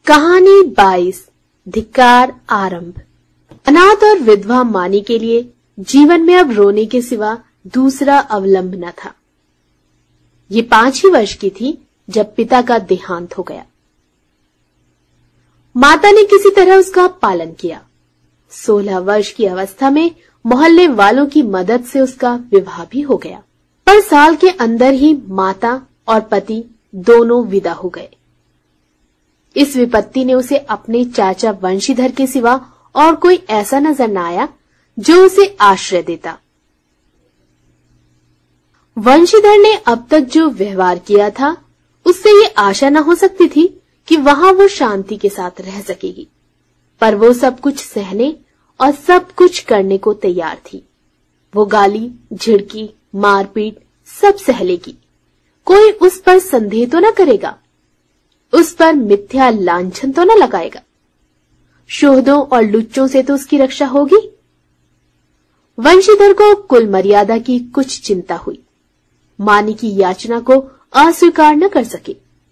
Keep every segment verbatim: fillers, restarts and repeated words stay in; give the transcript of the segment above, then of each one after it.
कहानी बाईस। धिक्कार आरंभ। अनाथ और विधवा मानी के लिए जीवन में अब रोने के सिवा दूसरा अवलंब न था। ये पांच ही वर्ष की थी जब पिता का देहांत हो गया। माता ने किसी तरह उसका पालन किया। सोलह वर्ष की अवस्था में मोहल्ले वालों की मदद से उसका विवाह भी हो गया, पर साल के अंदर ही माता और पति दोनों विदा हो गए। इस विपत्ति ने उसे अपने चाचा वंशीधर के सिवा और कोई ऐसा नजर न आया जो उसे आश्रय देता। वंशीधर ने अब तक जो व्यवहार किया था उससे ये आशा न हो सकती थी कि वहां वो शांति के साथ रह सकेगी, पर वो सब कुछ सहने और सब कुछ करने को तैयार थी। वो गाली, झिड़की, मारपीट सब सह लेगी। कोई उस पर संदेह तो न करेगा, उस पर मिथ्या लांछन तो न लगाएगा। शोहदों और लुच्चों से तो उसकी रक्षा होगी। वंशीधर को कुल मर्यादा की कुछ चिंता हुई। मानी की याचना को अस्वीकार न कर सके,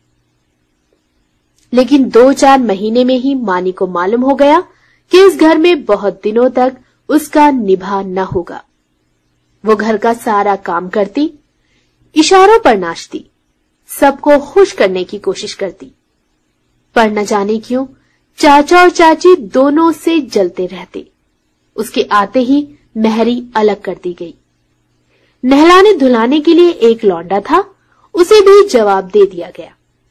लेकिन दो चार महीने में ही मानी को मालूम हो गया कि इस घर में बहुत दिनों तक उसका निभा न होगा। वो घर का सारा काम करती, इशारों पर नाचती, सबको खुश करने की कोशिश करती, पर न जाने क्यों चाचा और चाची दोनों से जलते रहते। उसके आते ही मेहरी अलग कर दी गई। नहलाने धुलाने के लिए एक लौंडा था, उसे भी जवाब दे दिया गया।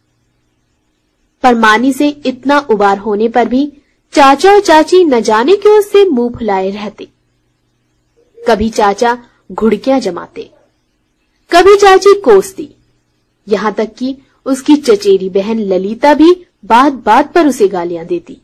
पर मानी से इतना उबार होने पर भी चाचा और चाची न जाने क्यों उससे मुंह फुलाए रहते। कभी चाचा घुड़कियां जमाते, कभी चाची कोसती, यहां तक कि उसकी चचेरी बहन ललिता भी बात बात पर उसे गालियां देती।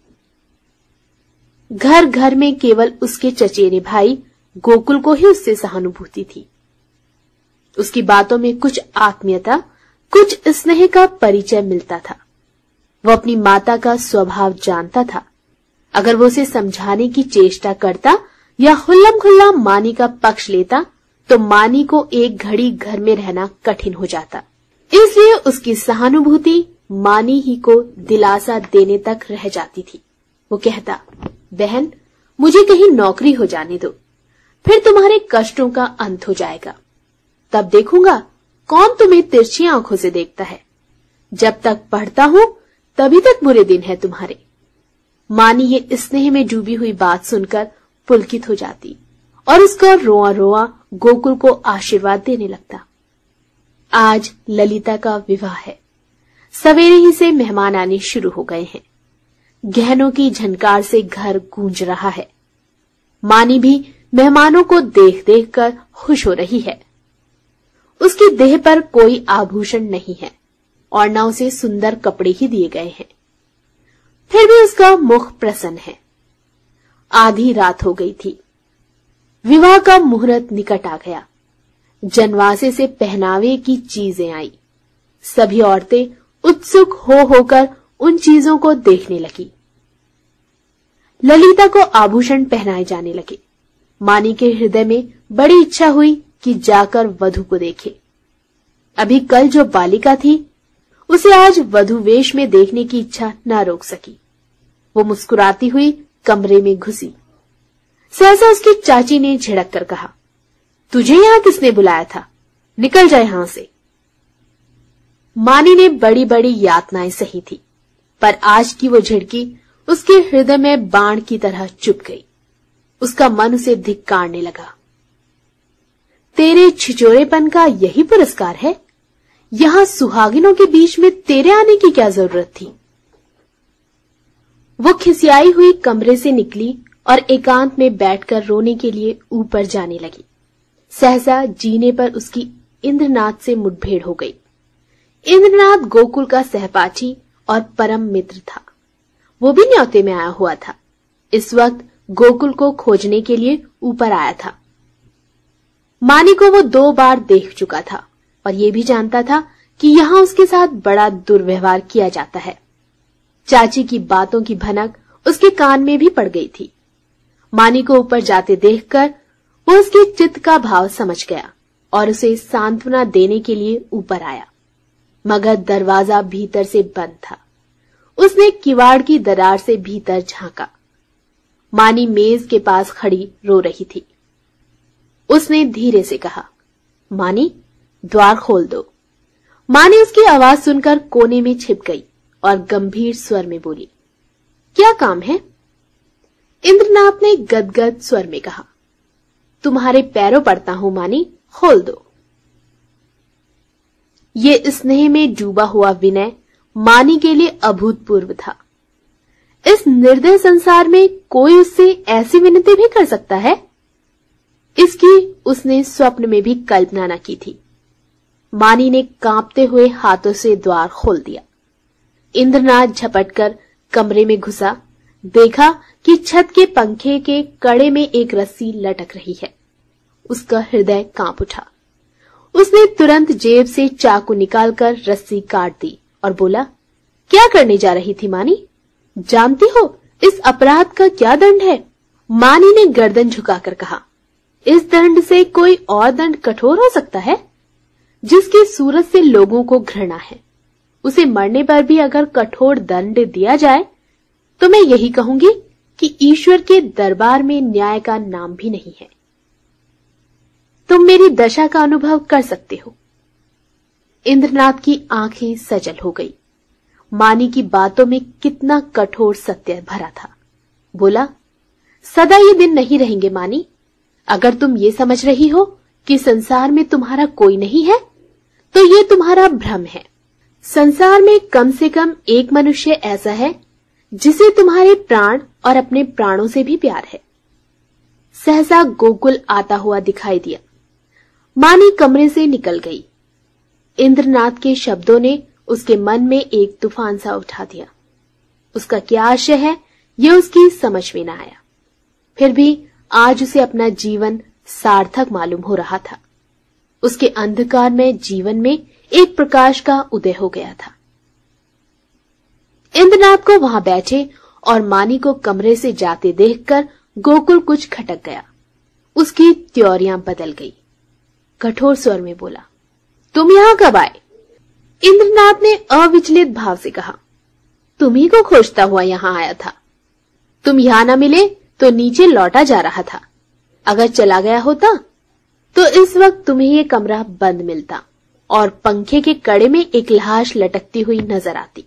घर घर में केवल उसके चचेरे भाई गोकुल को ही उससे सहानुभूति थी। उसकी बातों में कुछ आत्मीयता, कुछ स्नेह का परिचय मिलता था। वो अपनी माता का स्वभाव जानता था। अगर वो उसे समझाने की चेष्टा करता या खुल्लम खुल्ला मानी का पक्ष लेता तो मानी को एक घड़ी घर में रहना कठिन हो जाता। इसलिए उसकी सहानुभूति मानी ही को दिलासा देने तक रह जाती थी। वो कहता, बहन मुझे कहीं नौकरी हो जाने दो, फिर तुम्हारे कष्टों का अंत हो जाएगा। तब देखूंगा कौन तुम्हें तिरछी आंखों से देखता है। जब तक पढ़ता हूं तभी तक बुरे दिन है तुम्हारे। मानी ये स्नेह में डूबी हुई बात सुनकर पुलकित हो जाती और उसका रोआ रोआ गोकुल को आशीर्वाद देने लगता। आज ललिता का विवाह है। सवेरे ही से मेहमान आने शुरू हो गए हैं। गहनों की झनकार से घर गूंज रहा है। मानी भी मेहमानों को देख देख कर खुश हो रही है। उसकी देह पर कोई आभूषण नहीं है और न उसे सुंदर कपड़े ही दिए गए हैं, फिर भी उसका मुख प्रसन्न है। आधी रात हो गई थी। विवाह का मुहूर्त निकट आ गया। जनवासे से पहनावे की चीजें आई। सभी औरतें उत्सुक हो होकर उन चीजों को देखने लगी। ललिता को आभूषण पहनाए जाने लगे। मानी के हृदय में बड़ी इच्छा हुई कि जाकर वधू को देखे। अभी कल जो बालिका थी उसे आज वधू वेश में देखने की इच्छा न रोक सकी। वो मुस्कुराती हुई कमरे में घुसी। सहसा उसकी चाची ने झिड़क कर कहा, तुझे यहां किसने बुलाया था? निकल जाए यहां से। मानी ने बड़ी बड़ी यातनाएं सही थी, पर आज की वो झिड़की उसके हृदय में बाण की तरह चुभ गई। उसका मन उसे धिक्कारने लगा। तेरे छिचोरेपन का यही पुरस्कार है? यहां सुहागिनों के बीच में तेरे आने की क्या जरूरत थी? वो खिसियाई हुई कमरे से निकली और एकांत में बैठकर रोने के लिए ऊपर जाने लगी। सहसा जीने पर उसकी इंद्रनाथ से मुठभेड़ हो गई। इंद्रनाथ गोकुल का सहपाठी और परम मित्र था। वो भी न्योते में आया हुआ था। इस वक्त गोकुल को खोजने के लिए ऊपर आया था। मानी को वो दो बार देख चुका था और ये भी जानता था कि यहाँ उसके साथ बड़ा दुर्व्यवहार किया जाता है। चाची की बातों की भनक उसके कान में भी पड़ गई थी। मानी को ऊपर जाते देखकर वो उसके चित्त का भाव समझ गया और उसे सांत्वना देने के लिए ऊपर आया, मगर दरवाजा भीतर से बंद था। उसने किवाड़ की दरार से भीतर झांका। मानी मेज के पास खड़ी रो रही थी। उसने धीरे से कहा, मानी, द्वार खोल दो। मां ने उसकी आवाज सुनकर कोने में छिप गई और गंभीर स्वर में बोली, क्या काम है? इंद्रनाथ ने गदगद स्वर में कहा, तुम्हारे पैरों पड़ता हूं मानी, खोल दो। ये स्नेह में डूबा हुआ विनय मानी के लिए अभूतपूर्व था। इस निर्दय संसार में कोई उससे ऐसी विनती भी कर सकता है? इसकी उसने स्वप्न में भी कल्पना न की थी। मानी ने कांपते हुए हाथों से द्वार खोल दिया। इंद्रनाथ झपटकर कमरे में घुसा, देखा कि छत के पंखे के कड़े में एक रस्सी लटक रही है। उसका हृदय कांप उठा। उसने तुरंत जेब से चाकू निकालकर रस्सी काट दी और बोला, क्या करने जा रही थी मानी? जानती हो इस अपराध का क्या दंड है? मानी ने गर्दन झुकाकर कहा, इस दंड से कोई और दंड कठोर हो सकता है? जिसकी सूरत से लोगों को घृणा है, उसे मरने पर भी अगर कठोर दंड दिया जाए तो मैं यही कहूंगी कि ईश्वर के दरबार में न्याय का नाम भी नहीं है। तुम मेरी दशा का अनुभव कर सकते हो। इंद्रनाथ की आंखें सजल हो गई। मानी की बातों में कितना कठोर सत्य भरा था। बोला, सदा ये दिन नहीं रहेंगे मानी। अगर तुम ये समझ रही हो कि संसार में तुम्हारा कोई नहीं है तो ये तुम्हारा भ्रम है। संसार में कम से कम एक मनुष्य ऐसा है जिसे तुम्हारे प्राण और अपने प्राणों से भी प्यार है। सहसा गोकुल आता हुआ दिखाई दिया। मानी कमरे से निकल गई। इंद्रनाथ के शब्दों ने उसके मन में एक तूफान सा उठा दिया। उसका क्या आशय है यह उसकी समझ में न आया। फिर भी आज उसे अपना जीवन सार्थक मालूम हो रहा था। उसके अंधकार में जीवन में एक प्रकाश का उदय हो गया था। इंद्रनाथ को वहां बैठे और मानी को कमरे से जाते देखकर गोकुल कुछ खटक गया। उसकी त्योरियां बदल गई। कठोर स्वर में बोला, तुम यहां कब आए? इंद्रनाथ ने अविचलित भाव से कहा, तुम्ही को खोजता हुआ यहां आया था। तुम यहां न मिले तो नीचे लौटा जा रहा था। अगर चला गया होता तो इस वक्त तुम्हें ये कमरा बंद मिलता और पंखे के कड़े में एक लाश लटकती हुई नजर आती।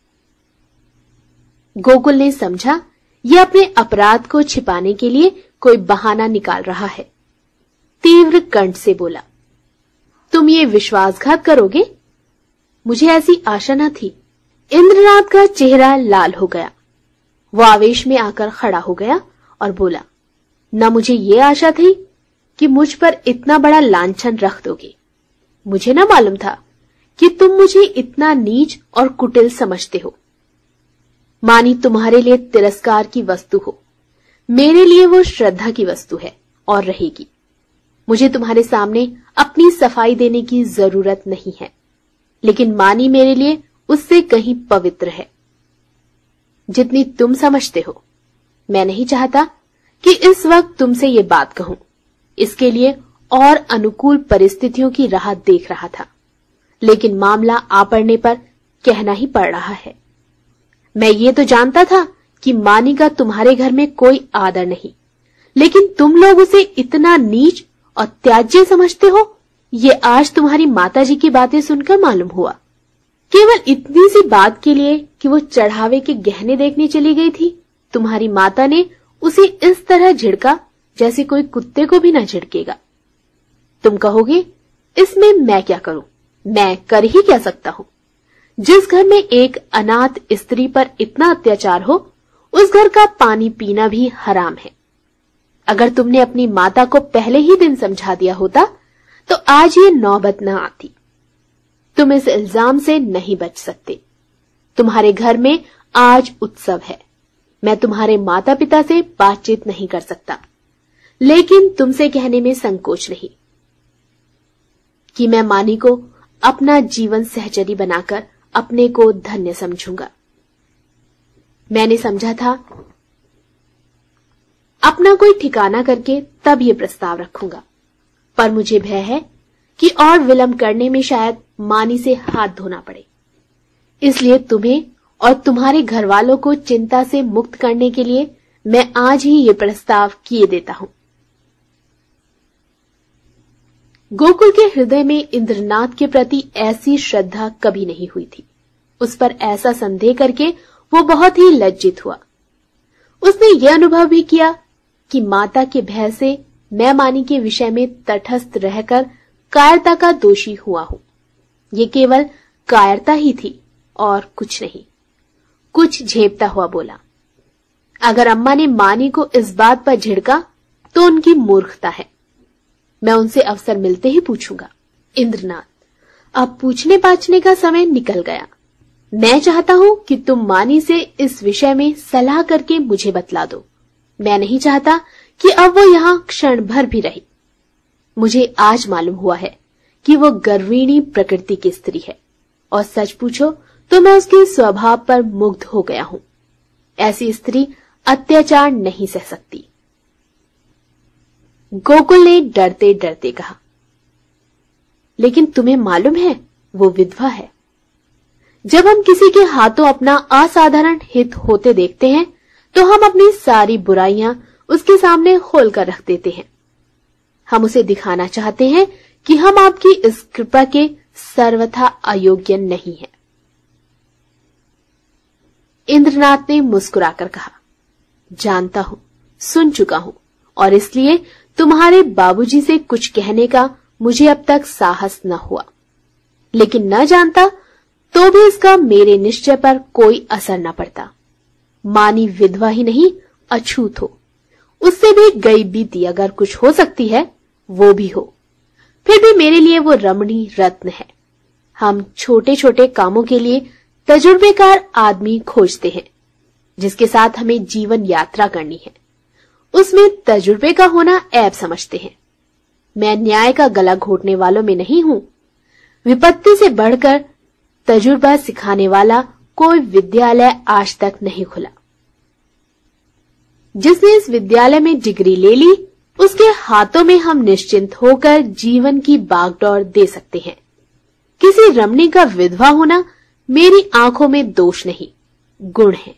गोकुल ने समझा यह अपने अपराध को छिपाने के लिए कोई बहाना निकाल रहा है। तीव्र कंठ से बोला, तुम ये विश्वासघात करोगे? मुझे ऐसी आशा न थी। इंद्रनाथ का चेहरा लाल हो गया। वो आवेश में आकर खड़ा हो गया और बोला, न मुझे ये आशा थी कि मुझ पर इतना बड़ा लांछन रख दोगे। मुझे न मालूम था कि तुम मुझे इतना नीच और कुटिल समझते हो। मानी तुम्हारे लिए तिरस्कार की वस्तु हो, मेरे लिए वो श्रद्धा की वस्तु है और रहेगी। मुझे तुम्हारे सामने अपनी सफाई देने की जरूरत नहीं है, लेकिन मानी मेरे लिए उससे कहीं पवित्र है जितनी तुम समझते हो। मैं नहीं चाहता कि इस वक्त तुमसे ये बात कहूं। इसके लिए और अनुकूल परिस्थितियों की राह देख रहा था, लेकिन मामला आ पड़ने पर कहना ही पड़ रहा है। मैं ये तो जानता था कि मानी का तुम्हारे घर में कोई आदर नहीं, लेकिन तुम लोग उसे इतना नीच और त्याज्य समझते हो, ये आज तुम्हारी माताजी की बातें सुनकर मालूम हुआ। केवल इतनी सी बात के लिए कि वो चढ़ावे के गहने देखने चली गई थी, तुम्हारी माता ने उसे इस तरह झिड़का जैसे कोई कुत्ते को भी न झिड़केगा। तुम कहोगे, इसमें मैं क्या करूं? मैं कर ही क्या सकता हूं? जिस घर में एक अनाथ स्त्री पर इतना अत्याचार हो, उस घर का पानी पीना भी हराम है। अगर तुमने अपनी माता को पहले ही दिन समझा दिया होता तो आज ये नौबत न आती। तुम इस इल्जाम से नहीं बच सकते। तुम्हारे घर में आज उत्सव है। मैं तुम्हारे माता पिता से बातचीत नहीं कर सकता, लेकिन तुमसे कहने में संकोच नहीं कि मैं मानी को अपना जीवन सहचरी बनाकर अपने को धन्य समझूंगा। मैंने समझा था अपना कोई ठिकाना करके तब ये प्रस्ताव रखूंगा, पर मुझे भय है कि और विलंब करने में शायद मानी से हाथ धोना पड़े। इसलिए तुम्हें और तुम्हारे घर वालों को चिंता से मुक्त करने के लिए मैं आज ही ये प्रस्ताव किए देता हूं। गोकुल के हृदय में इंद्रनाथ के प्रति ऐसी श्रद्धा कभी नहीं हुई थी। उस पर ऐसा संदेह करके वो बहुत ही लज्जित हुआ। उसने यह अनुभव भी किया कि माता के भय से मैं मानी के विषय में तटस्थ रहकर कायरता का दोषी हुआ हूं। ये केवल कायरता ही थी और कुछ नहीं। कुछ झेपता हुआ बोला, अगर अम्मा ने मानी को इस बात पर झिड़का तो उनकी मूर्खता है। मैं उनसे अवसर मिलते ही पूछूंगा। इंद्रनाथ, अब पूछने पाछने का समय निकल गया। मैं चाहता हूं कि तुम मानी से इस विषय में सलाह करके मुझे बतला दो। मैं नहीं चाहता कि अब वो यहां क्षण भर भी रहे। मुझे आज मालूम हुआ है कि वो गर्विणी प्रकृति की स्त्री है, और सच पूछो तो मैं उसके स्वभाव पर मुग्ध हो गया हूं। ऐसी स्त्री अत्याचार नहीं सह सकती। गोकुल ने डरते डरते कहा, लेकिन तुम्हें मालूम है वो विधवा है। जब हम किसी के हाथों अपना असाधारण हित होते देखते हैं तो हम अपनी सारी बुराइयां उसके सामने खोल कर रख देते हैं। हम उसे दिखाना चाहते हैं कि हम आपकी इस कृपा के सर्वथा अयोग्य नहीं हैं। इंद्रनाथ ने मुस्कुराकर कहा, जानता हूं, सुन चुका हूं, और इसलिए तुम्हारे बाबूजी से कुछ कहने का मुझे अब तक साहस न हुआ। लेकिन न जानता तो भी इसका मेरे निश्चय पर कोई असर न पड़ता। मानी विधवा ही नहीं, अछूत हो। उससे भी गई बीती अगर कुछ हो सकती है वो भी हो, फिर भी मेरे लिए वो रमणी रत्न है। हम छोटे छोटे कामों के लिए तजुर्बेकार आदमी खोजते हैं जिसके साथ हमें जीवन यात्रा करनी है। उसमें तजुर्बे का होना ऐब समझते हैं। मैं न्याय का गला घोटने वालों में नहीं हूं। विपत्ति से बढ़कर तजुर्बा सिखाने वाला कोई विद्यालय आज तक नहीं खुला। जिसने इस विद्यालय में डिग्री ले ली उसके हाथों में हम निश्चिंत होकर जीवन की बागडोर दे सकते हैं। किसी रमणी का विधवा होना मेरी आंखों में दोष नहीं, गुण है।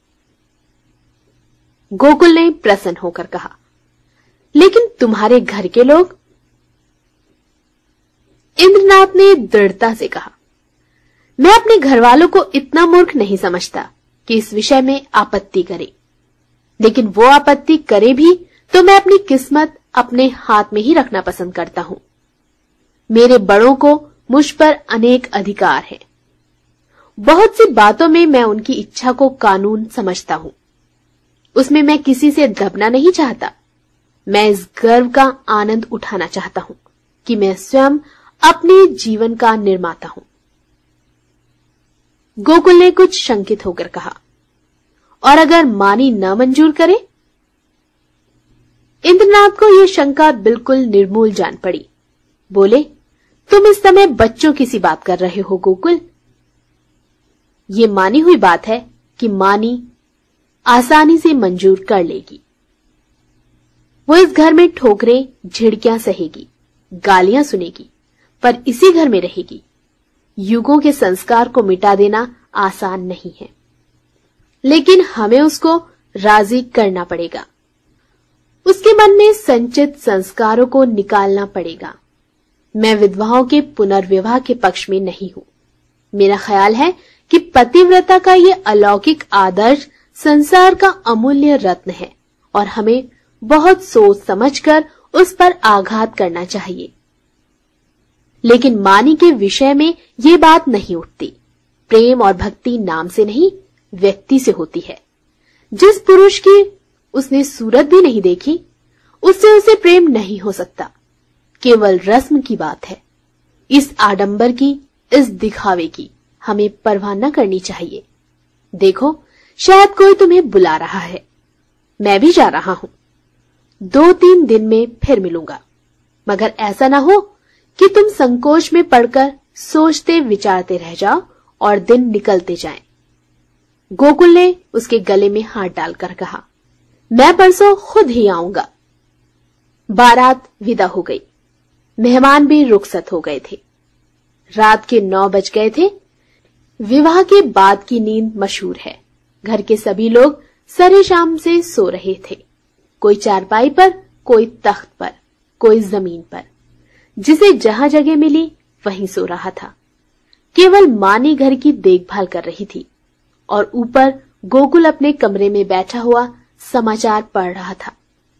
गोकुल ने प्रसन्न होकर कहा, लेकिन तुम्हारे घर के लोग? इंद्रनाथ ने दृढ़ता से कहा, मैं अपने घर वालों को इतना मूर्ख नहीं समझता कि इस विषय में आपत्ति करे। लेकिन वो आपत्ति करे भी तो मैं अपनी किस्मत अपने हाथ में ही रखना पसंद करता हूं। मेरे बड़ों को मुझ पर अनेक अधिकार है। बहुत सी बातों में मैं उनकी इच्छा को कानून समझता हूं। उसमें मैं किसी से दबना नहीं चाहता। मैं इस गर्व का आनंद उठाना चाहता हूं कि मैं स्वयं अपने जीवन का निर्माता हूं। गोकुल ने कुछ शंकित होकर कहा, और अगर मानी न मंजूर करे? इंद्रनाथ को यह शंका बिल्कुल निर्मूल जान पड़ी। बोले, तुम इस समय बच्चों की सी बात कर रहे हो गोकुल। ये मानी हुई बात है कि मानी आसानी से मंजूर कर लेगी। वो इस घर में ठोकरें झिड़कियां सहेगी, गालियां सुनेगी, पर इसी घर में रहेगी। युगों के संस्कार को मिटा देना आसान नहीं है, लेकिन हमें उसको राजी करना पड़ेगा। उसके मन में संचित संस्कारों को निकालना पड़ेगा। मैं विधवाओं के पुनर्विवाह के पक्ष में नहीं हूं। मेरा ख्याल है कि पतिव्रता का ये अलौकिक आदर्श संसार का अमूल्य रत्न है और हमें बहुत सोच समझकर उस पर आघात करना चाहिए। लेकिन मानी के विषय में ये बात नहीं उठती। प्रेम और भक्ति नाम से नहीं, व्यक्ति से होती है। जिस पुरुष की उसने सूरत भी नहीं देखी, उससे उसे प्रेम नहीं हो सकता। केवल रस्म की बात है। इस आडंबर की, इस दिखावे की हमें परवाह न करनी चाहिए। देखो, शायद कोई तुम्हें बुला रहा है। मैं भी जा रहा हूं। दो तीन दिन में फिर मिलूंगा, मगर ऐसा ना हो कि तुम संकोच में पड़कर सोचते विचारते रह जाओ और दिन निकलते जाएं। गोकुल ने उसके गले में हाथ डालकर कहा, मैं परसों खुद ही आऊंगा। बारात विदा हो गई। मेहमान भी रुखसत हो गए थे। रात के नौ बज गए थे। विवाह के बाद की नींद मशहूर है। घर के सभी लोग सरे शाम से सो रहे थे, कोई चारपाई पर, कोई तख्त पर, कोई जमीन पर। जिसे जहां जगह मिली वहीं सो रहा था। केवल मानी घर की देखभाल कर रही थी और ऊपर गोकुल अपने कमरे में बैठा हुआ समाचार पढ़ रहा था।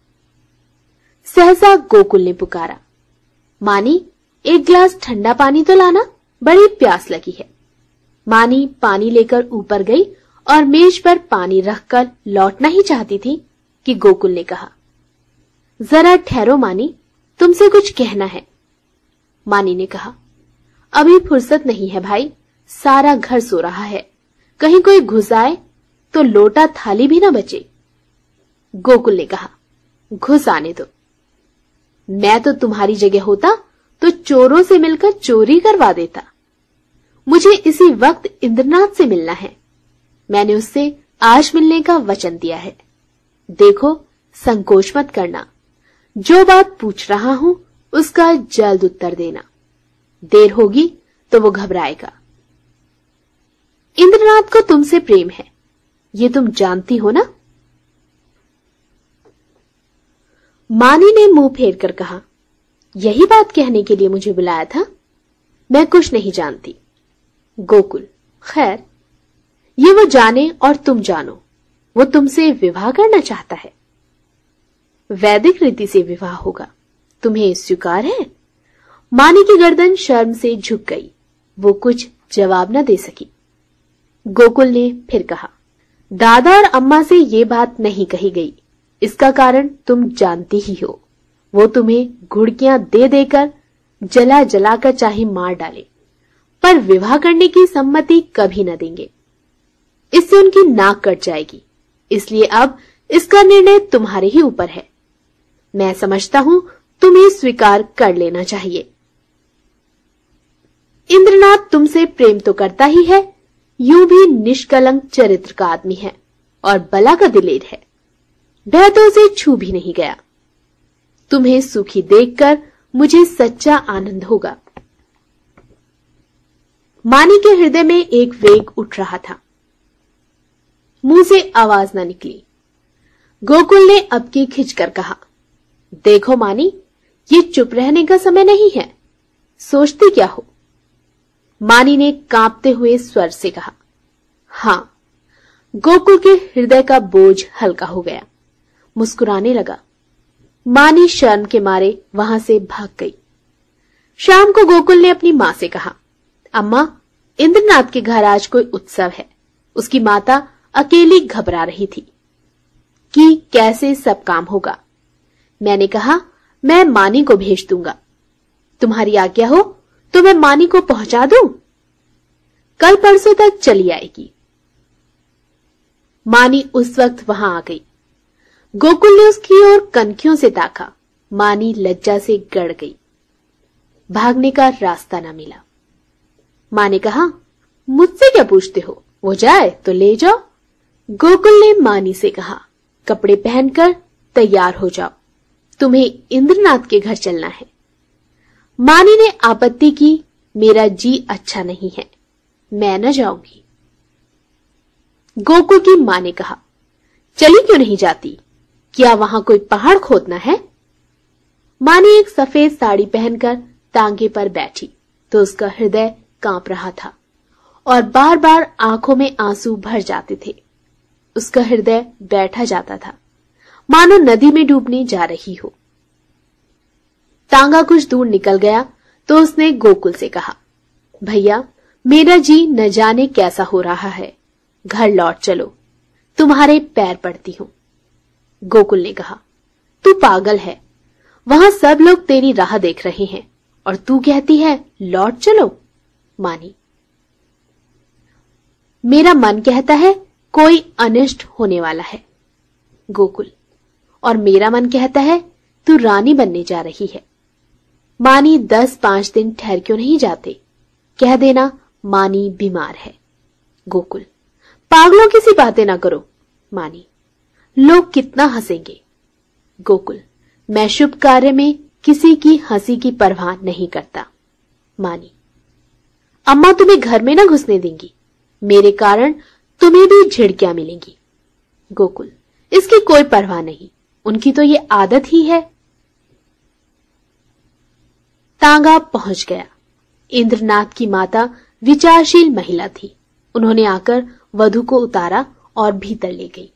सहसा गोकुल ने पुकारा, मानी, एक गिलास ठंडा पानी तो लाना, बड़ी प्यास लगी है। मानी पानी लेकर ऊपर गई और मेज पर पानी रखकर लौटना ही चाहती थी कि गोकुल ने कहा, जरा ठहरो मानी, तुमसे कुछ कहना है। मानी ने कहा, अभी फुर्सत नहीं है भाई, सारा घर सो रहा है, कहीं कोई घुस आए तो लोटा थाली भी ना बचे। गोकुल ने कहा, घुस आने दो। मैं तो तुम्हारी जगह होता तो चोरों से मिलकर चोरी करवा देता। मुझे इसी वक्त इंद्रनाथ से मिलना है। मैंने उससे आज मिलने का वचन दिया है। देखो, संकोच मत करना। जो बात पूछ रहा हूं उसका जल्द उत्तर देना। देर होगी तो वो घबराएगा। इंद्रनाथ को तुमसे प्रेम है, ये तुम जानती हो ना? मानी ने मुंह फेर कर कहा, यही बात कहने के लिए मुझे बुलाया था? मैं कुछ नहीं जानती। गोकुल, खैर, ये वो जाने और तुम जानो, वो तुमसे विवाह करना चाहता है। वैदिक रीति से विवाह होगा, तुम्हें स्वीकार है? मानी की गर्दन शर्म से झुक गई, वो कुछ जवाब न दे सकी। गोकुल ने फिर कहा, दादा और अम्मा से ये बात नहीं कही गई, इसका कारण तुम जानती ही हो। वो तुम्हें घुड़कियां दे देकर जला जलाकर चाहे मार डाले, पर विवाह करने की सम्मति कभी न देंगे। इससे उनकी नाक कट जाएगी, इसलिए अब इसका निर्णय तुम्हारे ही ऊपर है। मैं समझता हूं तुम्हें स्वीकार कर लेना चाहिए। इंद्रनाथ तुमसे प्रेम तो करता ही है, यूं भी निष्कलंक चरित्र का आदमी है और बला का दिलेर है। वह तो उसे छू भी नहीं गया। तुम्हें सुखी देखकर मुझे सच्चा आनंद होगा। मानी के हृदय में एक वेग उठ रहा था। मुंह से आवाज न निकली। गोकुल ने अब की खिंचकर कहा, देखो मानी, ये चुप रहने का समय नहीं है, सोचती क्या हो? मानी ने कांपते हुए स्वर से कहा, हां। गोकुल के हृदय का बोझ हल्का हो गया, मुस्कुराने लगा। मानी शर्म के मारे वहां से भाग गई। शाम को गोकुल ने अपनी मां से कहा, अम्मा, इंद्रनाथ के घर आज कोई उत्सव है। उसकी माता अकेली घबरा रही थी कि कैसे सब काम होगा। मैंने कहा, मैं मानी को भेज दूंगा। तुम्हारी आज्ञा हो तो मैं मानी को पहुंचा दूं? कल परसों तक चली आएगी। मानी उस वक्त वहां आ गई। गोकुल ने उसकी ओर कनखियों से ताका। मानी लज्जा से गड़ गई। भागने का रास्ता न मिला। मां ने कहा, मुझसे क्या पूछते हो? वो जाए तो ले जाओ। गोकुल ने मानी से कहा, कपड़े पहनकर तैयार हो जाओ, तुम्हें इंद्रनाथ के घर चलना है। मानी ने आपत्ति की, मेरा जी अच्छा नहीं है, मैं न जाऊंगी। गोकुल की मां ने कहा, चली क्यों नहीं जाती? क्या वहां कोई पहाड़ खोदना है? मानी एक सफेद साड़ी पहनकर तांगे पर बैठी तो उसका हृदय कांप रहा था और बार बार आंखों में आंसू भर जाते थे। उसका हृदय बैठा जाता था, मानो नदी में डूबने जा रही हो। तांगा कुछ दूर निकल गया तो उसने गोकुल से कहा, भैया, मेरा जी न जाने कैसा हो रहा है, घर लौट चलो, तुम्हारे पैर पड़ती हूं। गोकुल ने कहा, तू पागल है, वहां सब लोग तेरी राह देख रहे हैं और तू कहती है लौट चलो। मानी, मेरा मन कहता है कोई अनिष्ट होने वाला है। गोकुल, और मेरा मन कहता है तू रानी बनने जा रही है। मानी, दस पांच दिन ठहर क्यों नहीं जाते? कह देना मानी बीमार है। गोकुल, पागलों की सी बातें ना करो। मानी, लोग कितना हंसेंगे। गोकुल, मैं शुभ कार्य में किसी की हंसी की परवाह नहीं करता। मानी, अम्मा तुम्हें घर में ना घुसने देंगी, मेरे कारण तुम्हें भी झिड़कियां मिलेंगी। गोकुल, इसकी कोई परवाह नहीं, उनकी तो ये आदत ही है। तांगा पहुंच गया। इंद्रनाथ की माता विचारशील महिला थी। उन्होंने आकर वधु को उतारा और भीतर ले गई।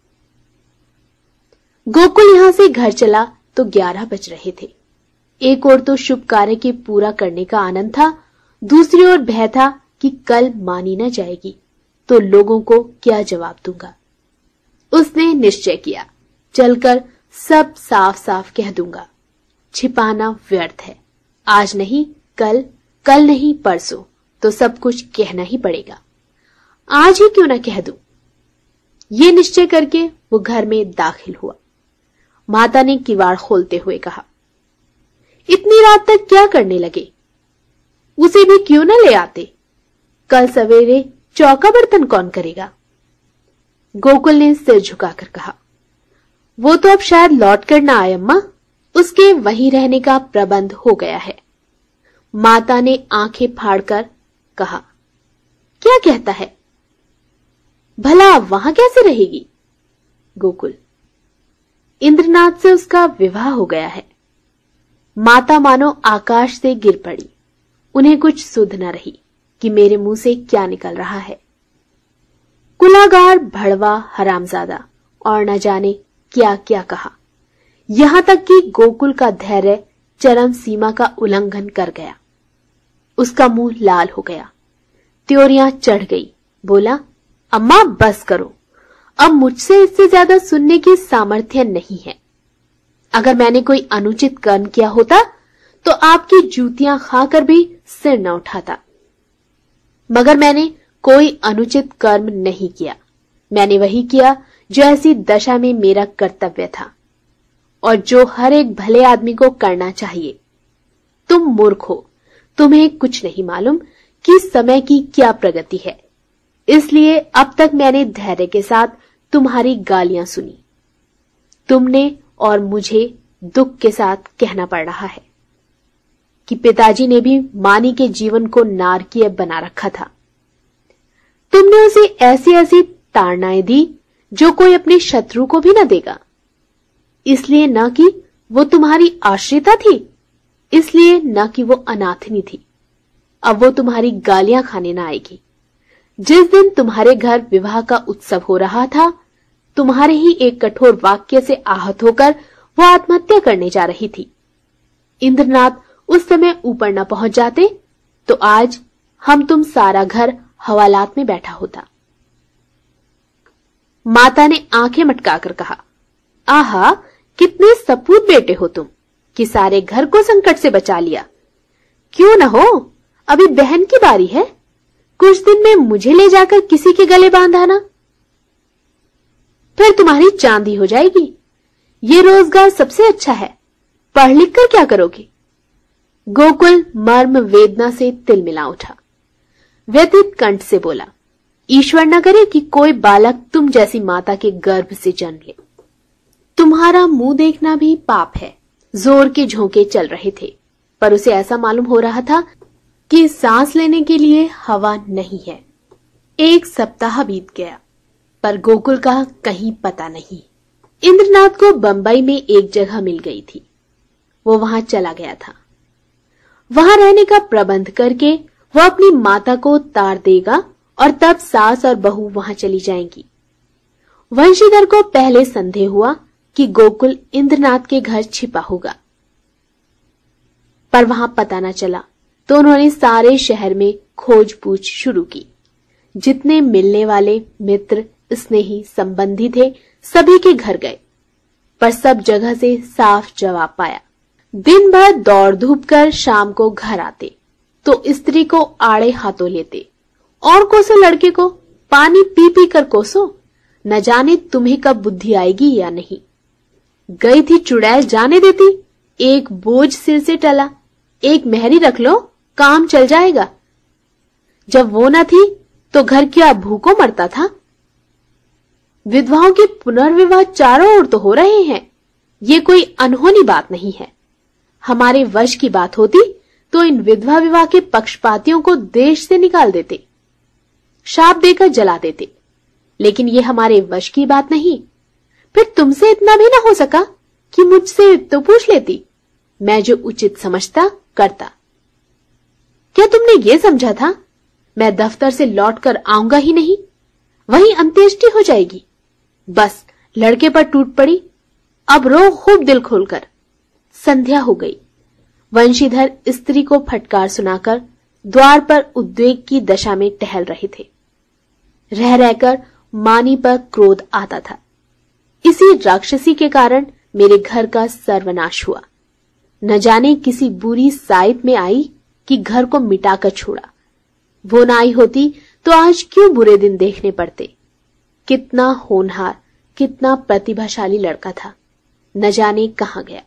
गोकुल यहां से घर चला तो ग्यारह बज रहे थे। एक ओर तो शुभ कार्य के पूरा करने का आनंद था, दूसरी ओर भय था कि कल मानी न जाएगी तो लोगों को क्या जवाब दूंगा। उसने निश्चय किया, चलकर सब साफ साफ कह दूंगा। छिपाना व्यर्थ है। आज नहीं कल, कल नहीं परसों, तो सब कुछ कहना ही पड़ेगा। आज ही क्यों ना कह दूं। ये निश्चय करके वो घर में दाखिल हुआ। माता ने किवाड़ खोलते हुए कहा, इतनी रात तक क्या करने लगे? उसे भी क्यों न ले आते? कल सवेरे चौका बर्तन कौन करेगा? गोकुल ने सिर झुकाकर कहा, वो तो अब शायद लौट कर ना आए अम्मा, उसके वहीं रहने का प्रबंध हो गया है। माता ने आंखें फाड़कर कहा, क्या कहता है? भला वहां कैसे रहेगी? गोकुल, इंद्रनाथ से उसका विवाह हो गया है। माता मानो आकाश से गिर पड़ी। उन्हें कुछ सुध न रही कि मेरे मुंह से क्या निकल रहा है। कुलागार, भड़वा, हरामजादा और न जाने क्या क्या कहा, यहां तक कि गोकुल का धैर्य चरम सीमा का उल्लंघन कर गया। उसका मुंह लाल हो गया, त्योरियां चढ़ गई। बोला, अम्मा बस करो, अब मुझसे इससे ज्यादा सुनने की सामर्थ्य नहीं है। अगर मैंने कोई अनुचित कर्म किया होता तो आपकी जूतियां खाकर भी सिर न उठाता, मगर मैंने कोई अनुचित कर्म नहीं किया। मैंने वही किया जो ऐसी दशा में मेरा कर्तव्य था और जो हर एक भले आदमी को करना चाहिए। तुम मूर्ख हो, तुम्हें कुछ नहीं मालूम कि समय की क्या प्रगति है, इसलिए अब तक मैंने धैर्य के साथ तुम्हारी गालियां सुनी। तुमने और मुझे दुख के साथ कहना पड़ रहा है कि पिताजी ने भी मानी के जीवन को नारकीय बना रखा था। तुमने उसे ऐसी ऐसी ताड़नाएं दी जो कोई अपने शत्रु को भी न देगा। इसलिए न कि वो तुम्हारी आश्रिता थी, इसलिए न कि वो अनाथनी थी। अब वो तुम्हारी गालियां खाने न आएगी। जिस दिन तुम्हारे घर विवाह का उत्सव हो रहा था, तुम्हारे ही एक कठोर वाक्य से आहत होकर वो आत्महत्या करने जा रही थी। इंद्रनाथ उस समय ऊपर न पहुंच जाते तो आज हम तुम सारा घर हवालात में बैठा होता। माता ने आंखें मटकाकर कहा, आहा, कितने सपूत बेटे हो तुम कि सारे घर को संकट से बचा लिया। क्यों न हो, अभी बहन की बारी है। कुछ दिन में मुझे ले जाकर किसी के गले बांधाना, फिर तुम्हारी चांदी हो जाएगी। ये रोजगार सबसे अच्छा है। पढ़ लिख कर क्या करोगे? गोकुल मर्म वेदना से तिलमिला उठा। व्यथित कंठ से बोला, ईश्वर न करे कि कोई बालक तुम जैसी माता के गर्भ से जन्म ले। तुम्हारा मुंह देखना भी पाप है। जोर के झोंके चल रहे थे, पर उसे ऐसा मालूम हो रहा था कि सांस लेने के लिए हवा नहीं है। एक सप्ताह बीत गया, पर गोकुल का कहीं पता नहीं। इंद्रनाथ को बंबई में एक जगह मिल गई थी। वो वहां चला गया था। वहां रहने का प्रबंध करके वो अपनी माता को तार देगा और तब सास और बहू वहां चली जाएंगी। वंशीधर को पहले संदेह हुआ कि गोकुल इंद्रनाथ के घर छिपा होगा, पर वहां पता न चला तो उन्होंने सारे शहर में खोज पूछ शुरू की। जितने मिलने वाले मित्र, स्नेही, संबंधी थे, सभी के घर गए, पर सब जगह से साफ जवाब पाया। दिन भर दौड़ धूप कर शाम को घर आते तो स्त्री को आड़े हाथों लेते और कोसो लड़के को, पानी पी पी कर कोसो, न जाने तुम्हें कब बुद्धि आएगी या नहीं। गई थी चुड़ैल जाने देती, एक बोझ सिर से टला, एक मेहरी रख लो, काम चल जाएगा। जब वो न थी तो घर क्या भूखों मरता था। विधवाओं के पुनर्विवाह चारों ओर तो हो रहे हैं। ये कोई अनहोनी बात नहीं है। हमारे वश की बात होती तो इन विधवा विवाह के पक्षपातियों को देश से निकाल देते। शाप देकर जला देते, लेकिन ये हमारे वश की बात नहीं। फिर तुमसे इतना भी ना हो सका कि मुझसे तो पूछ लेती, मैं जो उचित समझता करता। क्या तुमने ये समझा था मैं दफ्तर से लौटकर आऊंगा ही नहीं, वहीं अंत्येष्टि हो जाएगी? बस लड़के पर टूट पड़ी। अब रो खूब दिल खोलकर। संध्या हो गई। वंशीधर स्त्री को फटकार सुनाकर द्वार पर उद्वेग की दशा में टहल रहे थे। रह रहकर मानी पर क्रोध आता था। इसी राक्षसी के कारण मेरे घर का सर्वनाश हुआ। न जाने किसी बुरी साइट में आई कि घर को मिटाकर छोड़ा। वो न आई होती तो आज क्यों बुरे दिन देखने पड़ते। कितना होनहार, कितना प्रतिभाशाली लड़का था, न जाने कहां गया।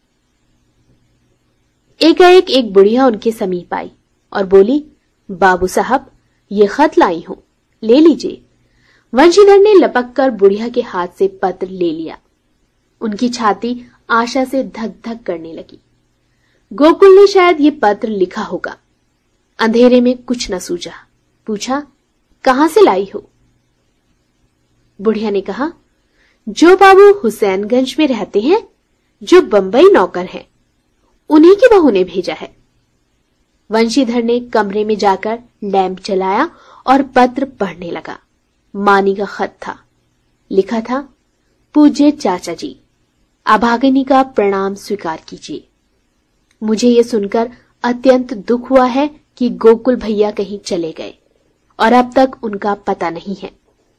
एकाएक एक बुढ़िया उनके समीप आई और बोली, बाबू साहब, ये खत लाई हूं, ले लीजिए। वंशीधर ने लपक कर बुढ़िया के हाथ से पत्र ले लिया। उनकी छाती आशा से धक धक करने लगी। गोकुल ने शायद ये पत्र लिखा होगा। अंधेरे में कुछ न सूझा। पूछा, कहां से लाई हो? बुढ़िया ने कहा, जो बाबू हुसैनगंज में रहते हैं, जो बंबई नौकर हैं, उन्हीं की बहू ने भेजा है। वंशीधर ने कमरे में जाकर लैंप जलाया और पत्र पढ़ने लगा। मानी का खत था। लिखा था, पूज्य चाचा जी, अभागिनी का प्रणाम स्वीकार कीजिए। मुझे ये सुनकर अत्यंत दुख हुआ है कि गोकुल भैया कहीं चले गए और अब तक उनका पता नहीं है।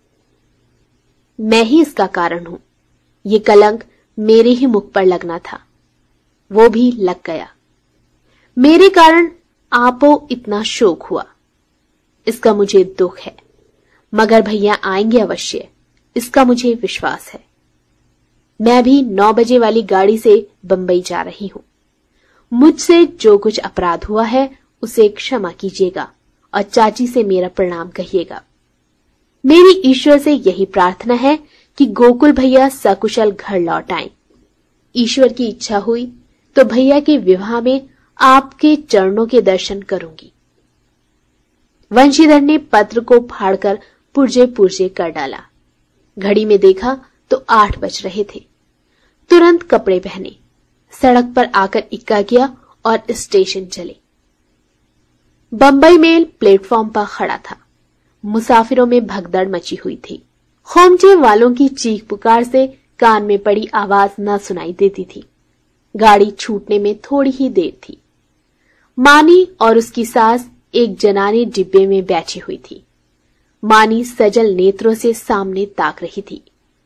मैं ही इसका कारण हूं। ये कलंक मेरे ही मुख पर लगना था, वो भी लग गया। मेरे कारण आपो इतना शोक हुआ, इसका मुझे दुख है, मगर भैया आएंगे अवश्य, इसका मुझे विश्वास है। मैं भी नौ बजे वाली गाड़ी से बंबई जा रही हूं। मुझसे जो कुछ अपराध हुआ है उसे क्षमा कीजिएगा और चाची से मेरा प्रणाम कहिएगा। मेरी ईश्वर से यही प्रार्थना है कि गोकुल भैया सकुशल घर लौट आएं। ईश्वर की इच्छा हुई तो भैया के विवाह में आपके चरणों के दर्शन करूंगी। वंशीधर ने पत्र को फाड़कर पुर्जे पुर्जे कर डाला। घड़ी में देखा तो आठ बज रहे थे। तुरंत कपड़े पहने, सड़क पर आकर इक्का किया और स्टेशन चले। बंबई मेल प्लेटफॉर्म पर खड़ा था। मुसाफिरों में भगदड़ मची हुई थी। खोमचे वालों की चीख पुकार से कान में पड़ी आवाज न सुनाई देती थी। गाड़ी छूटने में थोड़ी ही देर थी। मानी और उसकी सास एक जनानी डिब्बे में बैठी हुई थी। मानी सजल नेत्रों से सामने ताक रही थी।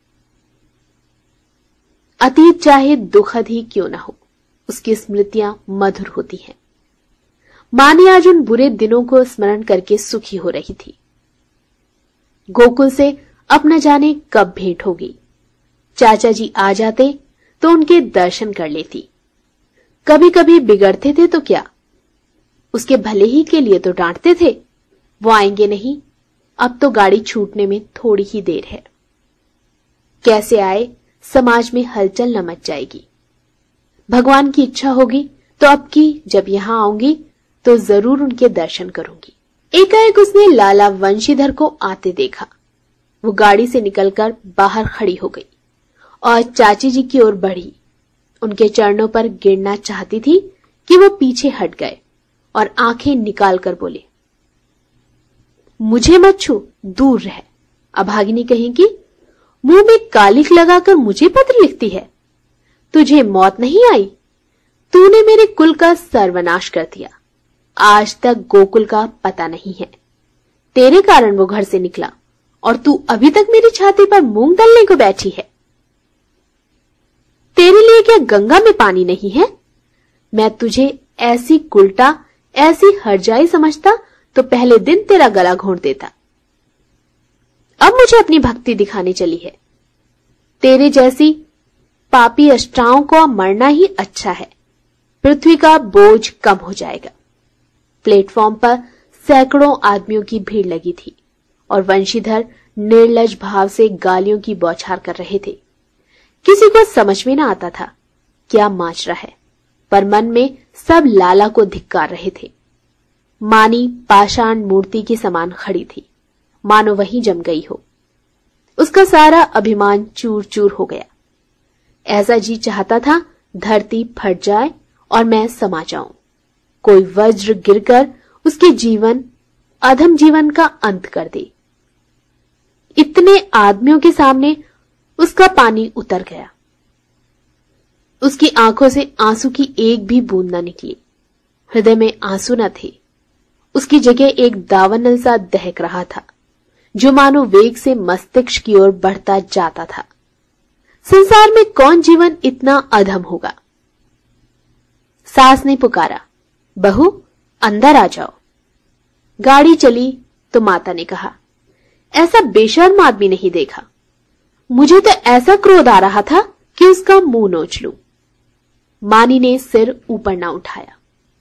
अतीत चाहे दुखद ही क्यों न हो, उसकी स्मृतियां मधुर होती हैं। मानी आज उन बुरे दिनों को स्मरण करके सुखी हो रही थी। गोकुल से अब न जाने कब भेंट होगी। चाचा जी आ जाते तो उनके दर्शन कर लेती। कभी कभी बिगड़ते थे तो क्या, उसके भले ही के लिए तो डांटते थे। वो आएंगे नहीं, अब तो गाड़ी छूटने में थोड़ी ही देर है। कैसे आए, समाज में हलचल न मच जाएगी। भगवान की इच्छा होगी तो अब की जब यहां आऊंगी तो जरूर उनके दर्शन करूंगी। एकाएक उसने लाला वंशीधर को आते देखा। वो गाड़ी से निकलकर बाहर खड़ी हो गई और चाची जी की ओर बढ़ी। उनके चरणों पर गिरना चाहती थी कि वो पीछे हट गए और आंखें निकालकर बोले, मुझे मत छू, दूर रह। अभागिनी कहेगी, मुंह में कालिख लगाकर मुझे पत्र लिखती है। तुझे मौत नहीं आई? तूने मेरे कुल का सर्वनाश कर दिया। आज तक गोकुल का पता नहीं है। तेरे कारण वो घर से निकला और तू अभी तक मेरी छाती पर मूंग दलने को बैठी है। तेरे लिए क्या गंगा में पानी नहीं है? मैं तुझे ऐसी कुलटा, ऐसी हरजाई समझता तो पहले दिन तेरा गला घोंट देता। अब मुझे अपनी भक्ति दिखाने चली है। तेरे जैसी पापी अष्टाओं को मरना ही अच्छा है। पृथ्वी का बोझ कम हो जाएगा। प्लेटफॉर्म पर सैकड़ों आदमियों की भीड़ लगी थी और वंशीधर निर्लज भाव से गालियों की बौछार कर रहे थे। किसी को समझ में न आता था क्या माजरा है, पर मन में सब लाला को धिक्कार रहे थे। मानी पाषाण मूर्ति के समान खड़ी थी। मानो वहीं जम गई हो। उसका सारा अभिमान चूर चूर हो गया। ऐसा जी चाहता था धरती फट जाए और मैं समा जाऊं, कोई वज्र गिरकर उसके जीवन अधम जीवन का अंत कर दे। इतने आदमियों के सामने उसका पानी उतर गया। उसकी आंखों से आंसू की एक भी बूंद न निकली। हृदय में आंसू न थे। उसकी जगह एक दावानल सा दहक रहा था, जो मानो वेग से मस्तिष्क की ओर बढ़ता जाता था। संसार में कौन जीवन इतना अधम होगा? सास ने पुकारा, बहू अंदर आ जाओ। गाड़ी चली तो माता ने कहा, ऐसा बेशर्म आदमी नहीं देखा। मुझे तो ऐसा क्रोध आ रहा था कि उसका मुंह नोच लूं। मानी ने सिर ऊपर ना उठाया।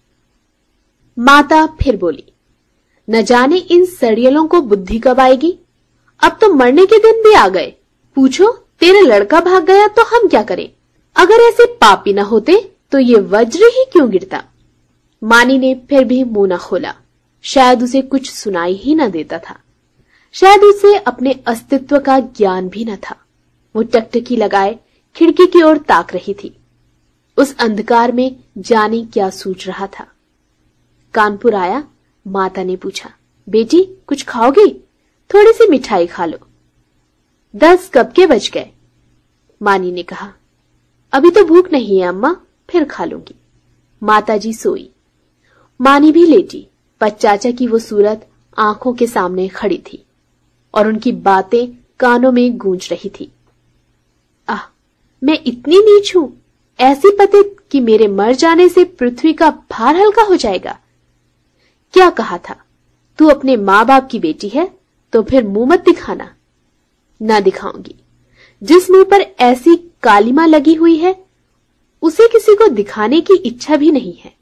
माता फिर बोली, न जाने इन सड़ियलों को बुद्धि कब आएगी। अब तो मरने के दिन भी आ गए। पूछो, तेरा लड़का भाग गया तो हम क्या करें? अगर ऐसे पापी न होते तो ये वज्र ही क्यों गिरता? मानी ने फिर भी मुंह न खोला। शायद उसे कुछ सुनाई ही न देता था। शायद उसे अपने अस्तित्व का ज्ञान भी न था। वो टकटकी लगाए खिड़की की ओर ताक रही थी। उस अंधकार में जाने क्या सूझ रहा था। कानपुर आया। माता ने पूछा, बेटी कुछ खाओगी? थोड़ी सी मिठाई खा लो। दस कब के बज गए? मानी ने कहा, अभी तो भूख नहीं है अम्मा, फिर खा लूंगी। माताजी सोई। मानी भी लेटी, पर चाचा की वो सूरत आंखों के सामने खड़ी थी और उनकी बातें कानों में गूंज रही थी। आह, मैं इतनी नीच हूं, ऐसी पतित कि मेरे मर जाने से पृथ्वी का भार हल्का हो जाएगा। क्या कहा था, तू अपने माँ बाप की बेटी है तो फिर मुंह मत दिखाना। ना दिखाऊंगी। जिस मुंह पर ऐसी कालिमा लगी हुई है उसे किसी को दिखाने की इच्छा भी नहीं है।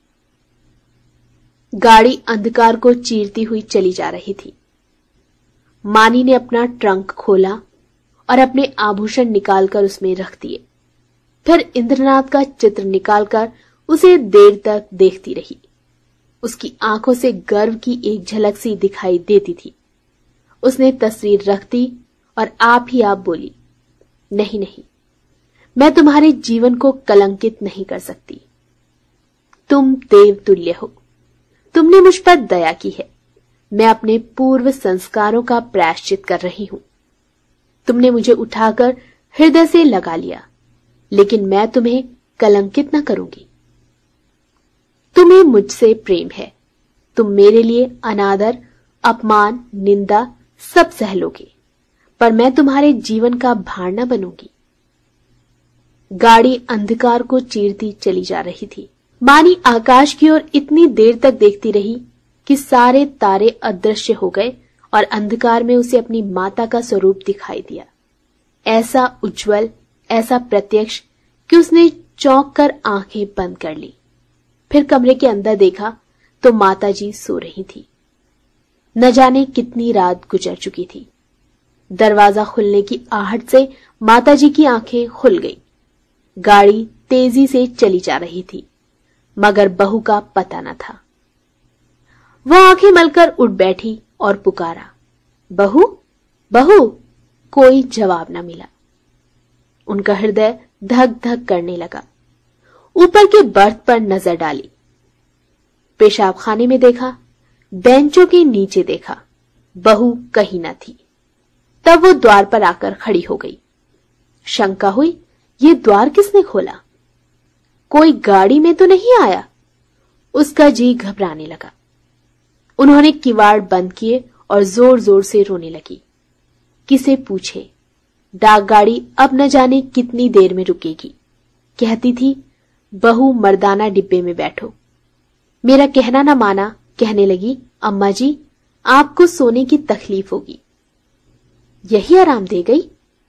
गाड़ी अंधकार को चीरती हुई चली जा रही थी। मानी ने अपना ट्रंक खोला और अपने आभूषण निकालकर उसमें रख दिए। फिर इंद्रनाथ का चित्र निकालकर उसे देर तक देखती रही। उसकी आंखों से गर्व की एक झलक सी दिखाई देती थी। उसने तस्वीर रख दी और आप ही आप बोली, नहीं नहीं, मैं तुम्हारे जीवन को कलंकित नहीं कर सकती। तुम देवतुल्य हो। तुमने मुझ पर दया की है। मैं अपने पूर्व संस्कारों का प्रायश्चित कर रही हूं। तुमने मुझे उठाकर हृदय से लगा लिया, लेकिन मैं तुम्हें कलंकित न करूंगी। तुम्हें मुझसे प्रेम है। तुम मेरे लिए अनादर, अपमान, निंदा सब सह लोगे, पर मैं तुम्हारे जीवन का भार न बनूंगी। गाड़ी अंधकार को चीरती चली जा रही थी। मानी आकाश की ओर इतनी देर तक देखती रही कि सारे तारे अदृश्य हो गए और अंधकार में उसे अपनी माता का स्वरूप दिखाई दिया। ऐसा उज्जवल, ऐसा प्रत्यक्ष कि उसने चौंक कर आंखें बंद कर ली। फिर कमरे के अंदर देखा तो माताजी सो रही थी। न जाने कितनी रात गुजर चुकी थी। दरवाजा खुलने की आहट से माताजी की आंखें खुल गई। गाड़ी तेजी से चली जा रही थी, मगर बहू का पता न था। वह आंखें मलकर उठ बैठी और पुकारा, बहू बहू। कोई जवाब न मिला। उनका हृदय धक धक करने लगा। ऊपर के बर्थ पर नजर डाली। पेशाब खाने में देखा, बेंचों के नीचे देखा, बहू कहीं न थी। तब वो द्वार पर आकर खड़ी हो गई। शंका हुई, ये द्वार किसने खोला? कोई गाड़ी में तो नहीं आया? उसका जी घबराने लगा। उन्होंने किवाड़ बंद किए और जोर जोर से रोने लगी। किसे पूछे, डाक गाड़ी अब न जाने कितनी देर में रुकेगी। कहती थी, बहू मर्दाना डिब्बे में बैठो। मेरा कहना न माना, कहने लगी, अम्मा जी आपको सोने की तकलीफ होगी। यही आराम दे गई।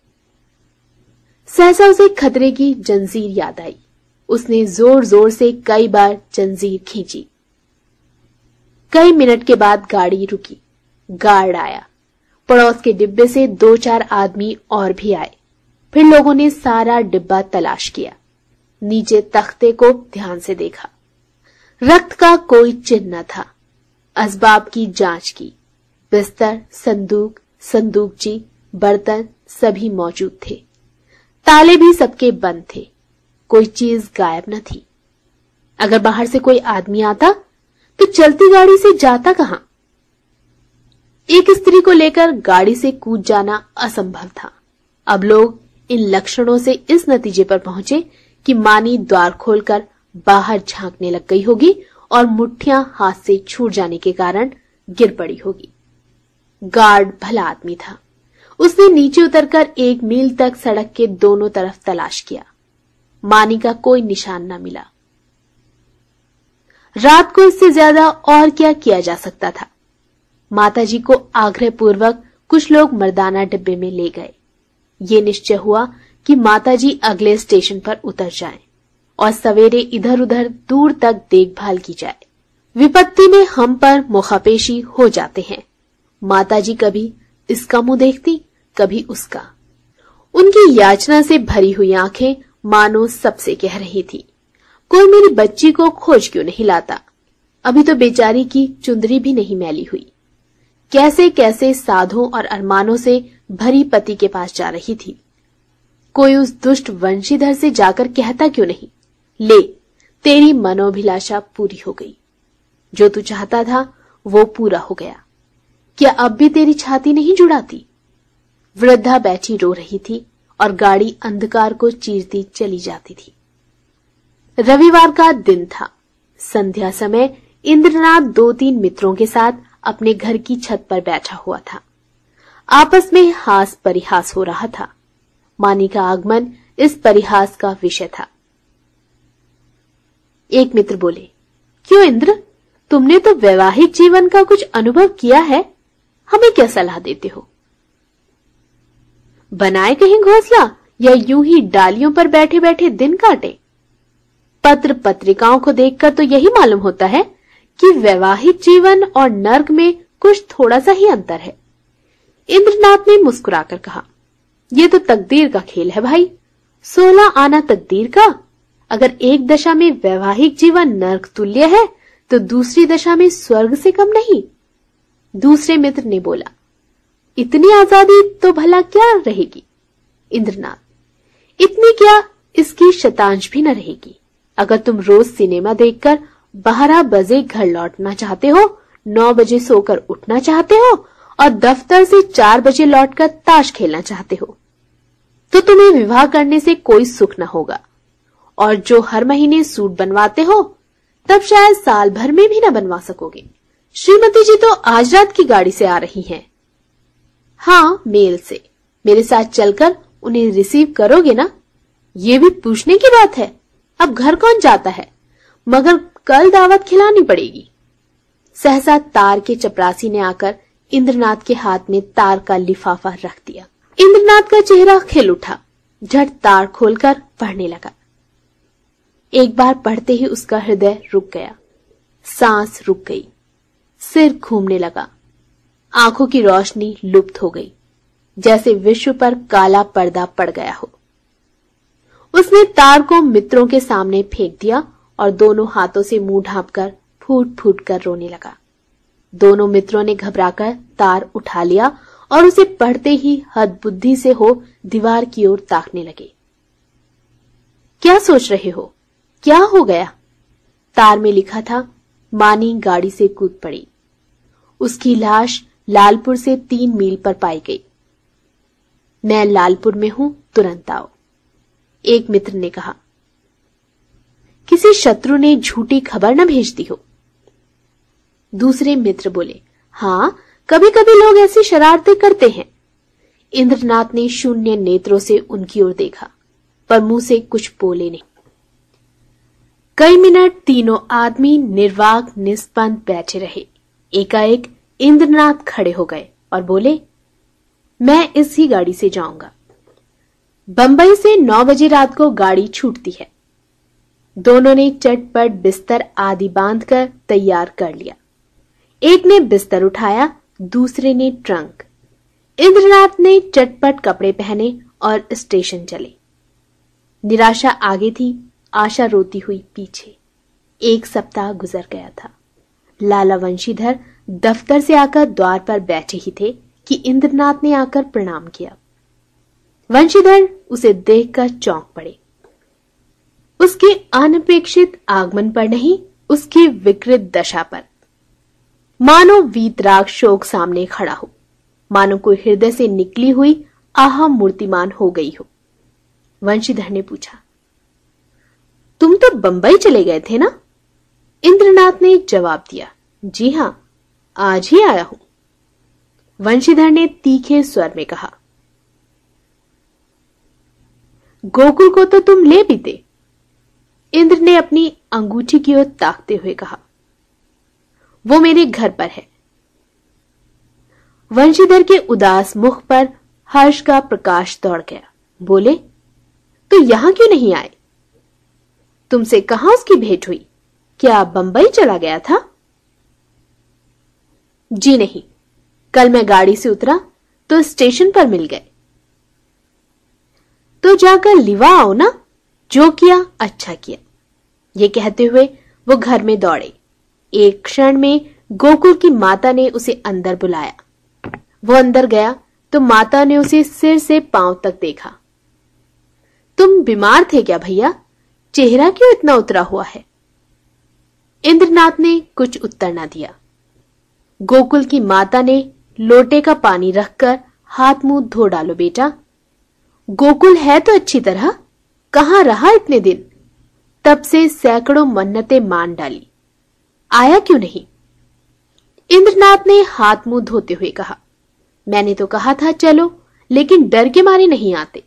सहसा उसे खतरे की जंजीर याद आई। उसने जोर जोर से कई बार जंजीर खींची। कई मिनट के बाद गाड़ी रुकी। गार्ड आया। पड़ोस के डिब्बे से दो चार आदमी और भी आए। फिर लोगों ने सारा डिब्बा तलाश किया। नीचे तख्ते को ध्यान से देखा। रक्त का कोई चिन्ह न था। असबाब की जांच की। बिस्तर, संदूक, संदूकची, बर्तन सभी मौजूद थे। ताले भी सबके बंद थे। कोई चीज गायब न थी। अगर बाहर से कोई आदमी आता तो चलती गाड़ी से जाता कहां? एक स्त्री को लेकर गाड़ी से कूद जाना असंभव था। अब लोग इन लक्षणों से इस नतीजे पर पहुंचे कि मानी द्वार खोलकर बाहर झांकने लग गई होगी और मुट्ठियां हाथ से छूट जाने के कारण गिर पड़ी होगी। गार्ड भला आदमी था। उसने नीचे उतरकर एक मील तक सड़क के दोनों तरफ तलाश किया। मानी का कोई निशान न मिला। रात को इससे ज्यादा और क्या किया जा सकता था? माताजी को आग्रह पूर्वक कुछ लोग मर्दाना डिब्बे में ले गए। ये निश्चय हुआ कि माताजी अगले स्टेशन पर उतर जाएं और सवेरे इधर उधर दूर तक देखभाल की जाए। विपत्ति में हम पर मुखापेशी हो जाते हैं। माताजी कभी इसका मुंह देखती, कभी उसका। उनकी याचना से भरी हुई आंखें मानो सबसे कह रही थी, कोई मेरी बच्ची को खोज क्यों नहीं लाता? अभी तो बेचारी की चुंदरी भी नहीं मैली हुई। कैसे कैसे साधों और अरमानों से भरी पति के पास जा रही थी। कोई उस दुष्ट वंशीधर से जाकर कहता क्यों नहीं, ले तेरी मनोभिलाषा पूरी हो गई। जो तू चाहता था वो पूरा हो गया। क्या अब भी तेरी छाती नहीं जुड़ाती? वृद्धा बैठी रो रही थी और गाड़ी अंधकार को चीरती चली जाती थी। रविवार का दिन था। संध्या समय इंद्रनाथ दो तीन मित्रों के साथ अपने घर की छत पर बैठा हुआ था। आपस में हास परिहास हो रहा था। मानी का आगमन इस परिहास का विषय था। एक मित्र बोले, क्यों इंद्र, तुमने तो वैवाहिक जीवन का कुछ अनुभव किया है, हमें क्या सलाह देते हो? बनाए कहीं घोंसला या यूं ही डालियों पर बैठे बैठे दिन काटे? पत्र पत्रिकाओं को देखकर तो यही मालूम होता है कि वैवाहिक जीवन और नर्क में कुछ थोड़ा सा ही अंतर है। इंद्रनाथ ने मुस्कुराकर कहा, यह तो तकदीर का खेल है भाई। सोलह आना तकदीर का। अगर एक दशा में वैवाहिक जीवन नर्क तुल्य है तो दूसरी दशा में स्वर्ग से कम नहीं। दूसरे मित्र ने बोला, इतनी आजादी तो भला क्या रहेगी? इंद्रनाथ, इतनी क्या, इसकी शतांश भी न रहेगी। अगर तुम रोज सिनेमा देखकर बारह बजे घर लौटना चाहते हो, नौ बजे सोकर उठना चाहते हो और दफ्तर से चार बजे लौटकर ताश खेलना चाहते हो, तो तुम्हें विवाह करने से कोई सुख न होगा। और जो हर महीने सूट बनवाते हो, तब शायद साल भर में भी न बनवा सकोगे। श्रीमती जी तो आज रात की गाड़ी से आ रही हैं। हाँ, मेल से। मेरे साथ चलकर उन्हें रिसीव करोगे ना? ये भी पूछने की बात है। अब घर कौन जाता है, मगर कल दावत खिलानी पड़ेगी। सहसा तार के चपरासी ने आकर इंद्रनाथ के हाथ में तार का लिफाफा रख दिया। इंद्रनाथ का चेहरा खिल उठा। झट तार खोलकर पढ़ने लगा। एक बार पढ़ते ही उसका हृदय रुक गया, सांस रुक गई, सिर घूमने लगा, आंखों की रोशनी लुप्त हो गई, जैसे विश्व पर काला पर्दा पड़ गया हो। उसने तार को मित्रों के सामने फेंक दिया और दोनों हाथों से मुंह ढांपकर फूट फूट कर रोने लगा। दोनों मित्रों ने घबराकर तार उठा लिया और उसे पढ़ते ही हद बुद्धि से हो दीवार की ओर ताकने लगे। क्या सोच रहे हो? क्या हो गया? तार में लिखा था, मानी गाड़ी से कूद पड़ी। उसकी लाश लालपुर से तीन मील पर पाई गई। मैं लालपुर में हूं, तुरंत आओ। एक मित्र ने कहा, किसी शत्रु ने झूठी खबर न भेज दी हो? दूसरे मित्र बोले, हां, कभी कभी लोग ऐसी शरारतें करते हैं। इंद्रनाथ ने शून्य नेत्रों से उनकी ओर देखा, पर मुंह से कुछ बोले नहीं। कई मिनट तीनों आदमी निर्वाक निस्पंद बैठे रहे। एकाएक इंद्रनाथ खड़े हो गए और बोले, मैं इसी गाड़ी से जाऊंगा। बंबई से नौ बजे रात को गाड़ी छूटती है। दोनों ने चटपट बिस्तर आदि बांधकर तैयार कर लिया। एक ने बिस्तर उठाया, दूसरे ने ट्रंक। इंद्रनाथ ने चटपट कपड़े पहने और स्टेशन चले। निराशा आगे थी, आशा रोती हुई पीछे। एक सप्ताह गुजर गया था। लाला वंशीधर दफ्तर से आकर द्वार पर बैठे ही थे कि इंद्रनाथ ने आकर प्रणाम किया। वंशीधर उसे देखकर चौंक पड़े। उसके अनपेक्षित आगमन पर नहीं, उसकी विकृत दशा पर। मानो वीतराग शोक सामने खड़ा हो, मानो कोई हृदय से निकली हुई आह मूर्तिमान हो गई हो। वंशीधर ने पूछा, तुम तो बंबई चले गए थे ना? इंद्रनाथ ने जवाब दिया, जी हां, आज ही आया हूं। वंशीधर ने तीखे स्वर में कहा, गोकुल को तो तुम ले भी थे। इंद्र ने अपनी अंगूठी की ओर ताकते हुए कहा, वो मेरे घर पर है। वंशीधर के उदास मुख पर हर्ष का प्रकाश दौड़ गया। बोले, तो यहां क्यों नहीं आए? तुमसे कहां उसकी भेंट हुई? क्या बंबई चला गया था? जी नहीं, कल मैं गाड़ी से उतरा तो स्टेशन पर मिल गए। तो जाकर लिवा आओ ना, जो किया अच्छा किया। ये कहते हुए वो घर में दौड़े। एक क्षण में गोकुल की माता ने उसे अंदर बुलाया। वो अंदर गया तो माता ने उसे सिर से पांव तक देखा। तुम बीमार थे क्या भैया? चेहरा क्यों इतना उतरा हुआ है? इंद्रनाथ ने कुछ उत्तर न दिया। गोकुल की माता ने लोटे का पानी रखकर, हाथ मुंह धो डालो बेटा। गोकुल है तो अच्छी तरह, कहां रहा इतने दिन? तब से सैकड़ों मन्नतें मान डाली, आया क्यों नहीं? इंद्रनाथ ने हाथ मुंह धोते हुए कहा, मैंने तो कहा था चलो, लेकिन डर के मारे नहीं आते।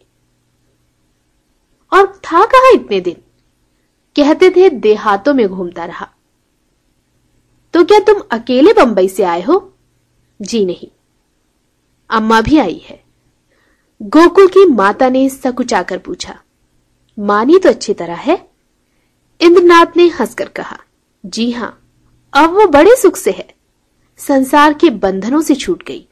और था कहां इतने दिन? कहते थे देहातों में घूमता रहा। तो क्या तुम अकेले बंबई से आए हो? जी नहीं, अम्मा भी आई है। गोकुल की माता ने सकुचाकर पूछा, मानी तो अच्छी तरह है? इंद्रनाथ ने हंसकर कहा, जी हां, अब वो बड़े सुख से है, संसार के बंधनों से छूट गई।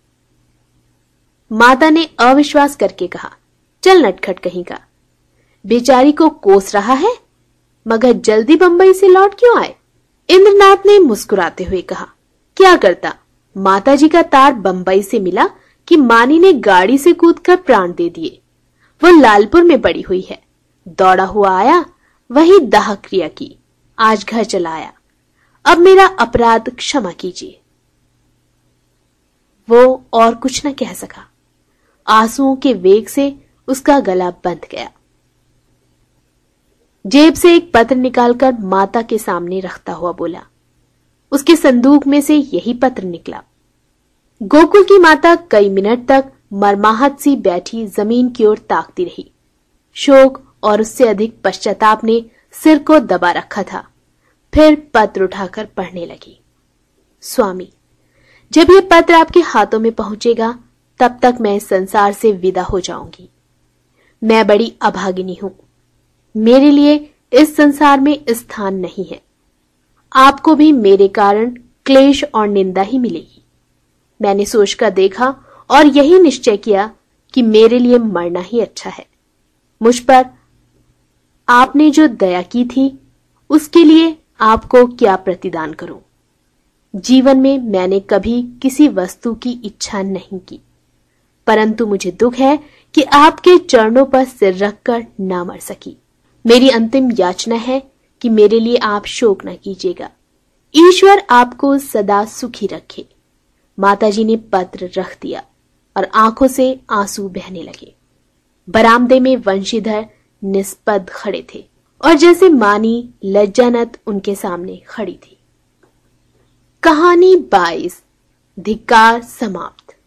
माता ने अविश्वास करके कहा, चल नटखट कहीं का, बेचारी को कोस रहा है, मगर जल्दी बंबई से लौट क्यों आए? इंद्रनाथ ने मुस्कुराते हुए कहा, क्या करता, माताजी का तार बंबई से मिला कि मानी ने गाड़ी से कूदकर प्राण दे दिए। वो लालपुर में पड़ी हुई है, दौड़ा हुआ आया, वही दाह क्रिया की, आज घर चला आया। अब मेरा अपराध क्षमा कीजिए। वो और कुछ न कह सका। आंसुओं के वेग से उसका गला बंध गया। जेब से एक पत्र निकालकर माता के सामने रखता हुआ बोला, उसके संदूक में से यही पत्र निकला। गोकुल की माता कई मिनट तक मरमाहत सी बैठी जमीन की ओर ताकती रही। शोक और उससे अधिक पश्चाताप ने सिर को दबा रखा था। फिर पत्र उठाकर पढ़ने लगी, स्वामी, जब यह पत्र आपके हाथों में पहुंचेगा तब तक मैं इस संसार से विदा हो जाऊंगी। मैं बड़ी अभागिनी हूं, मेरे लिए इस संसार में स्थान नहीं है। आपको भी मेरे कारण क्लेश और निंदा ही मिलेगी। मैंने सोचकर देखा और यही निश्चय किया कि मेरे लिए मरना ही अच्छा है। मुझ पर आपने जो दया की थी उसके लिए आपको क्या प्रतिदान करूं? जीवन में मैंने कभी किसी वस्तु की इच्छा नहीं की, परंतु मुझे दुख है कि आपके चरणों पर सिर रखकर ना मर सकी। मेरी अंतिम याचना है कि मेरे लिए आप शोक न कीजिएगा। ईश्वर आपको सदा सुखी रखे। माताजी ने पत्र रख दिया और आंखों से आंसू बहने लगे। बरामदे में वंशीधर निष्पद खड़े थे और जैसे मानी लज्जानत उनके सामने खड़ी थी। कहानी बाईस, धिक्कार समाप्त।